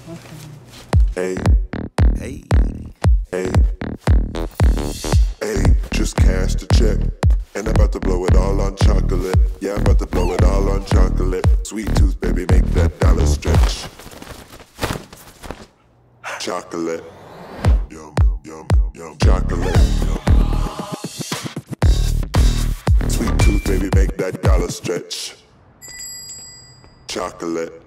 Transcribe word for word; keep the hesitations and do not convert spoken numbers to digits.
Hey, Hey, hey, hey, just cashed a check. And I'm about to blow it all on chocolate. Yeah, I'm about to blow it all on chocolate. Sweet tooth, baby, make that dollar stretch. Chocolate. Yum, yum, yum, yum. Chocolate. Sweet tooth, baby, make that dollar stretch. Chocolate.